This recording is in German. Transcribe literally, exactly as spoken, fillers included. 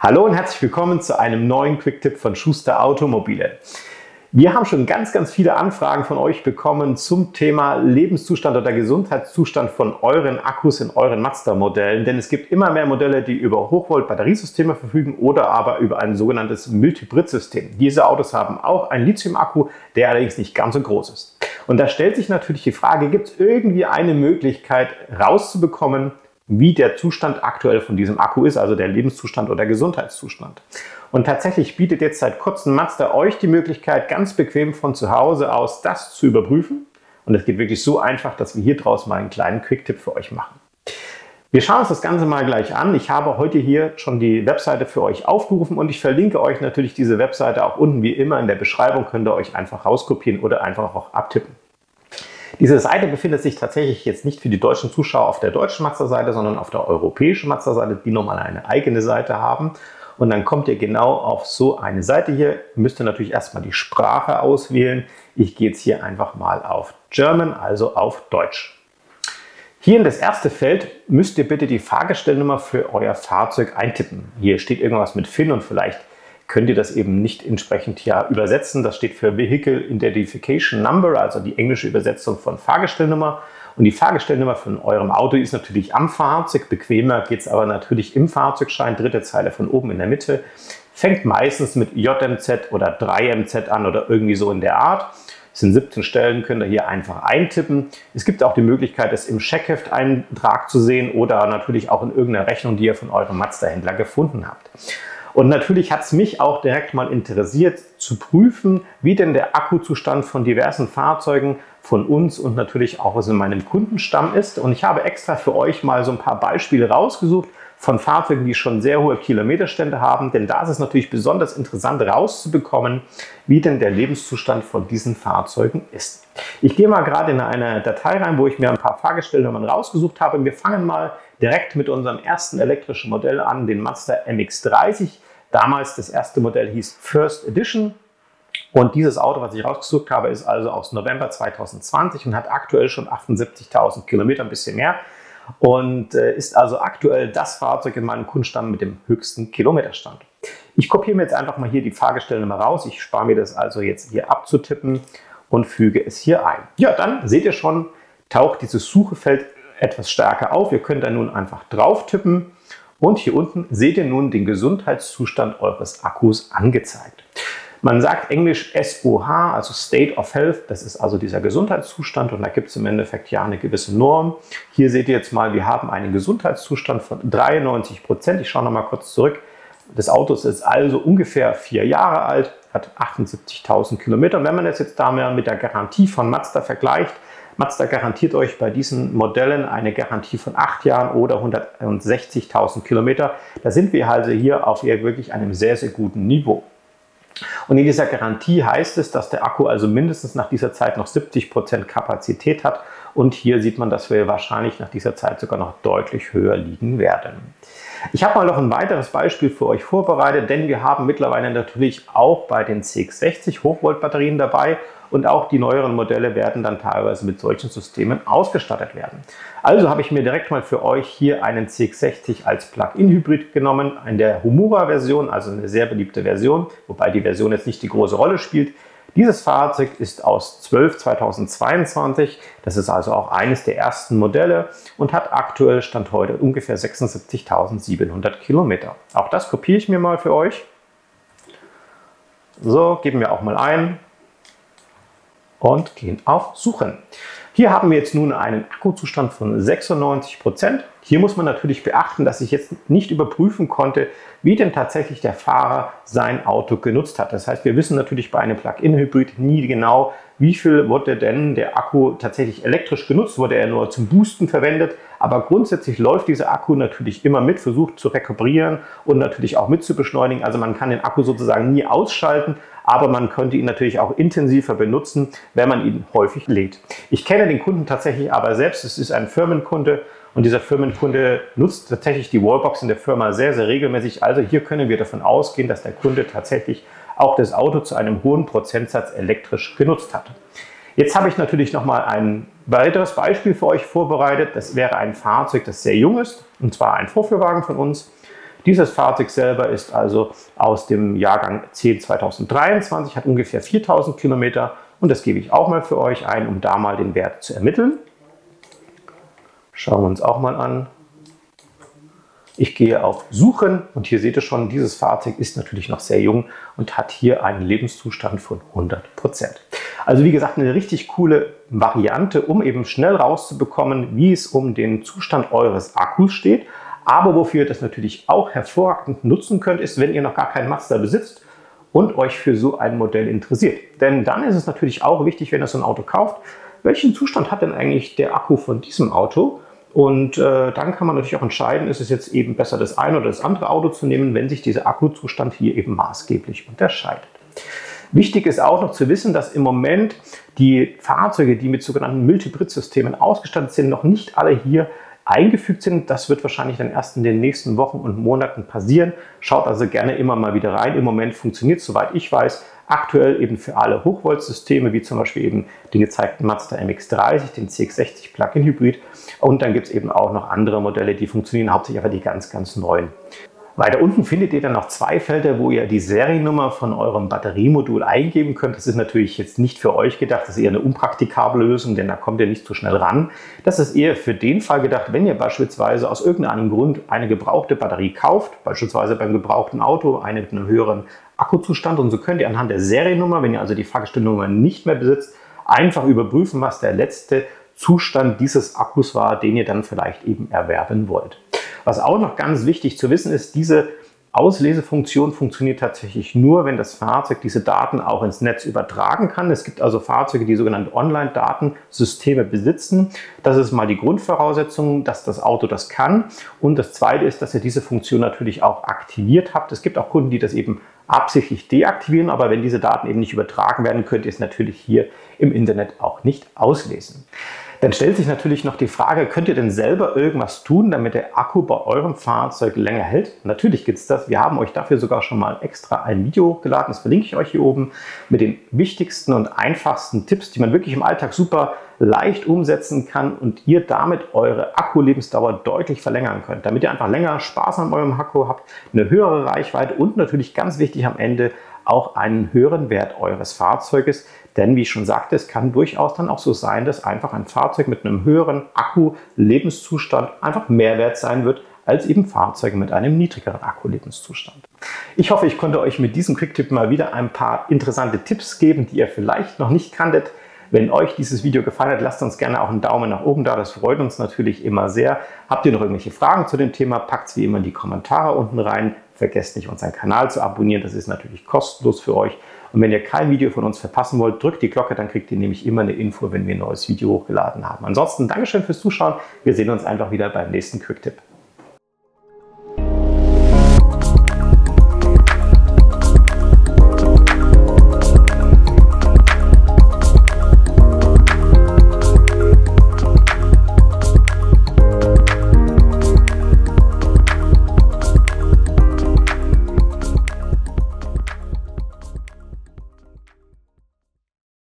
Hallo und herzlich willkommen zu einem neuen Quick-Tipp von Schuster Automobile. Wir haben schon ganz, ganz viele Anfragen von euch bekommen zum Thema Lebenszustand oder Gesundheitszustand von euren Akkus in euren Mazda-Modellen, denn es gibt immer mehr Modelle, die über Hochvolt-Batteriesysteme verfügen oder aber über ein sogenanntes Multibrid-System. Diese Autos haben auch einen Lithium-Akku, der allerdings nicht ganz so groß ist. Und da stellt sich natürlich die Frage, gibt es irgendwie eine Möglichkeit rauszubekommen, wie der Zustand aktuell von diesem Akku ist, also der Lebenszustand oder Gesundheitszustand. Und tatsächlich bietet jetzt seit kurzem Mazda euch die Möglichkeit, ganz bequem von zu Hause aus das zu überprüfen. Und es geht wirklich so einfach, dass wir hier draus mal einen kleinen Quick-Tipp für euch machen. Wir schauen uns das Ganze mal gleich an. Ich habe heute hier schon die Webseite für euch aufgerufen und ich verlinke euch natürlich diese Webseite auch unten wie immer in der Beschreibung. Könnt ihr euch einfach rauskopieren oder einfach auch abtippen. Diese Seite befindet sich tatsächlich jetzt nicht für die deutschen Zuschauer auf der deutschen Mazda-Seite, sondern auf der europäischen Mazda-Seite, die nochmal eine eigene Seite haben. Und dann kommt ihr genau auf so eine Seite hier. Müsst ihr natürlich erstmal die Sprache auswählen. Ich gehe jetzt hier einfach mal auf German, also auf Deutsch. Hier in das erste Feld müsst ihr bitte die Fahrgestellnummer für euer Fahrzeug eintippen. Hier steht irgendwas mit F I N und vielleicht könnt ihr das eben nicht entsprechend hier übersetzen. Das steht für Vehicle Identification Number, also die englische Übersetzung von Fahrgestellnummer. Und die Fahrgestellnummer von eurem Auto ist natürlich am Fahrzeug. Bequemer geht es aber natürlich im Fahrzeugschein. Dritte Zeile von oben in der Mitte. Fängt meistens mit J M Z oder drei M Z an oder irgendwie so in der Art. Es sind siebzehn Stellen, könnt ihr hier einfach eintippen. Es gibt auch die Möglichkeit, es im Checkheft-Eintrag zu sehen oder natürlich auch in irgendeiner Rechnung, die ihr von eurem Mazda-Händler gefunden habt. Und natürlich hat es mich auch direkt mal interessiert, zu prüfen, wie denn der Akkuzustand von diversen Fahrzeugen von uns und natürlich auch aus meinem Kundenstamm ist. Und ich habe extra für euch mal so ein paar Beispiele rausgesucht von Fahrzeugen, die schon sehr hohe Kilometerstände haben. Denn da ist es natürlich besonders interessant rauszubekommen, wie denn der Lebenszustand von diesen Fahrzeugen ist. Ich gehe mal gerade in eine Datei rein, wo ich mir ein paar Fahrgestellnummern rausgesucht habe. Wir fangen mal direkt mit unserem ersten elektrischen Modell an, den Mazda M X dreißig. Damals das erste Modell hieß First Edition. Und dieses Auto, was ich rausgesucht habe, ist also aus November zweitausendzwanzig und hat aktuell schon achtundsiebzigtausend Kilometer, ein bisschen mehr. Und äh, ist also aktuell das Fahrzeug in meinem Kundenstamm mit dem höchsten Kilometerstand. Ich kopiere mir jetzt einfach mal hier die Fahrgestellnummer raus. Ich spare mir das also jetzt hier abzutippen und füge es hier ein. Ja, dann seht ihr schon, taucht dieses Suchefeld etwas stärker auf. Ihr könnt da nun einfach drauf tippen und hier unten seht ihr nun den Gesundheitszustand eures Akkus angezeigt. Man sagt englisch S O H, also State of Health, das ist also dieser Gesundheitszustand und da gibt es im Endeffekt ja eine gewisse Norm. Hier seht ihr jetzt mal, wir haben einen Gesundheitszustand von dreiundneunzig Prozent. Ich schaue noch mal kurz zurück. Das Auto ist also ungefähr vier Jahre alt, hat achtundsiebzigtausend Kilometer. Und wenn man das jetzt da mal mit der Garantie von Mazda vergleicht, Mazda garantiert euch bei diesen Modellen eine Garantie von acht Jahren oder hundertsechzigtausend Kilometer. Da sind wir also hier auf wirklich einem sehr, sehr guten Niveau. Und in dieser Garantie heißt es, dass der Akku also mindestens nach dieser Zeit noch siebzig Prozent Kapazität hat. Und hier sieht man, dass wir wahrscheinlich nach dieser Zeit sogar noch deutlich höher liegen werden. Ich habe mal noch ein weiteres Beispiel für euch vorbereitet, denn wir haben mittlerweile natürlich auch bei den C X sechzig Hochvolt-Batterien dabei und auch die neueren Modelle werden dann teilweise mit solchen Systemen ausgestattet werden. Also habe ich mir direkt mal für euch hier einen C X sechzig als Plug-in-Hybrid genommen, in der Humura-Version, also eine sehr beliebte Version, wobei die Version jetzt nicht die große Rolle spielt. Dieses Fahrzeug ist aus zwölf zweitausendzweiundzwanzig, das ist also auch eines der ersten Modelle und hat aktuell Stand heute ungefähr sechsundsiebzigtausendsiebenhundert Kilometer. Auch das kopiere ich mir mal für euch. So, geben wir auch mal ein und gehen auf Suchen. Hier haben wir jetzt nun einen Akkuzustand von sechsundneunzig Prozent. Hier muss man natürlich beachten, dass ich jetzt nicht überprüfen konnte, wie denn tatsächlich der Fahrer sein Auto genutzt hat. Das heißt, wir wissen natürlich bei einem Plug-in-Hybrid nie genau, wie viel wurde denn der Akku tatsächlich elektrisch genutzt, wurde er nur zum Boosten verwendet. Aber grundsätzlich läuft dieser Akku natürlich immer mit, versucht zu rekuperieren und natürlich auch mit zu beschleunigen. Also man kann den Akku sozusagen nie ausschalten, aber man könnte ihn natürlich auch intensiver benutzen, wenn man ihn häufig lädt. Ich kenne den Kunden tatsächlich aber selbst, es ist ein Firmenkunde und dieser Firmenkunde nutzt tatsächlich die Wallbox in der Firma sehr, sehr regelmäßig. Also hier können wir davon ausgehen, dass der Kunde tatsächlich auch das Auto zu einem hohen Prozentsatz elektrisch genutzt hat. Jetzt habe ich natürlich noch mal ein weiteres Beispiel für euch vorbereitet. Das wäre ein Fahrzeug, das sehr jung ist, und zwar ein Vorführwagen von uns. Dieses Fahrzeug selber ist also aus dem Jahrgang zehn zweitausenddreiundzwanzig, hat ungefähr viertausend Kilometer und das gebe ich auch mal für euch ein, um da mal den Wert zu ermitteln. Schauen wir uns auch mal an. Ich gehe auf Suchen und hier seht ihr schon, dieses Fahrzeug ist natürlich noch sehr jung und hat hier einen Lebenszustand von hundert Prozent. Also wie gesagt, eine richtig coole Variante, um eben schnell rauszubekommen, wie es um den Zustand eures Akkus steht. Aber wofür ihr das natürlich auch hervorragend nutzen könnt, ist, wenn ihr noch gar keinen Mazda besitzt und euch für so ein Modell interessiert. Denn dann ist es natürlich auch wichtig, wenn ihr so ein Auto kauft, welchen Zustand hat denn eigentlich der Akku von diesem Auto? Und äh, dann kann man natürlich auch entscheiden, ist es jetzt eben besser, das eine oder das andere Auto zu nehmen, wenn sich dieser Akkuzustand hier eben maßgeblich unterscheidet. Wichtig ist auch noch zu wissen, dass im Moment die Fahrzeuge, die mit sogenannten Multiprit-Systemen ausgestattet sind, noch nicht alle hier eingefügt sind. Das wird wahrscheinlich dann erst in den nächsten Wochen und Monaten passieren. Schaut also gerne immer mal wieder rein. Im Moment funktioniert es, soweit ich weiß, aktuell eben für alle Hochvoltsysteme, wie zum Beispiel eben den gezeigten Mazda M X dreißig, den C X sechzig Plug-in Hybrid. Und dann gibt es eben auch noch andere Modelle, die funktionieren, hauptsächlich aber die ganz, ganz neuen. Weiter unten findet ihr dann noch zwei Felder, wo ihr die Seriennummer von eurem Batteriemodul eingeben könnt. Das ist natürlich jetzt nicht für euch gedacht, das ist eher eine unpraktikable Lösung, denn da kommt ihr nicht so schnell ran. Das ist eher für den Fall gedacht, wenn ihr beispielsweise aus irgendeinem Grund eine gebrauchte Batterie kauft, beispielsweise beim gebrauchten Auto, eine mit einem höheren Akkuzustand. Und so könnt ihr anhand der Seriennummer, wenn ihr also die Fahrgestellnummer nicht mehr besitzt, einfach überprüfen, was der letzte Zustand dieses Akkus war, den ihr dann vielleicht eben erwerben wollt. Was auch noch ganz wichtig zu wissen ist, diese Auslesefunktion funktioniert tatsächlich nur, wenn das Fahrzeug diese Daten auch ins Netz übertragen kann. Es gibt also Fahrzeuge, die sogenannte Online-Datensysteme besitzen. Das ist mal die Grundvoraussetzung, dass das Auto das kann. Und das Zweite ist, dass ihr diese Funktion natürlich auch aktiviert habt. Es gibt auch Kunden, die das eben absichtlich deaktivieren, aber wenn diese Daten eben nicht übertragen werden, könnt ihr es natürlich hier im Internet auch nicht auslesen. Dann stellt sich natürlich noch die Frage, könnt ihr denn selber irgendwas tun, damit der Akku bei eurem Fahrzeug länger hält? Natürlich gibt es das. Wir haben euch dafür sogar schon mal extra ein Video hochgeladen, das verlinke ich euch hier oben, mit den wichtigsten und einfachsten Tipps, die man wirklich im Alltag super leicht umsetzen kann und ihr damit eure Akkulebensdauer deutlich verlängern könnt, damit ihr einfach länger Spaß an eurem Akku habt, eine höhere Reichweite und natürlich ganz wichtig am Ende auch einen höheren Wert eures Fahrzeuges. Denn wie ich schon sagte, es kann durchaus dann auch so sein, dass einfach ein Fahrzeug mit einem höheren Akku-Lebenszustand einfach mehr wert sein wird als eben Fahrzeuge mit einem niedrigeren Akku-Lebenszustand. Ich hoffe, ich konnte euch mit diesem Quick-Tipp mal wieder ein paar interessante Tipps geben, die ihr vielleicht noch nicht kanntet. Wenn euch dieses Video gefallen hat, lasst uns gerne auch einen Daumen nach oben da, das freut uns natürlich immer sehr. Habt ihr noch irgendwelche Fragen zu dem Thema, packt es wie immer in die Kommentare unten rein. Vergesst nicht, unseren Kanal zu abonnieren, das ist natürlich kostenlos für euch. Und wenn ihr kein Video von uns verpassen wollt, drückt die Glocke, dann kriegt ihr nämlich immer eine Info, wenn wir ein neues Video hochgeladen haben. Ansonsten Dankeschön fürs Zuschauen, wir sehen uns einfach wieder beim nächsten Quick-Tipp.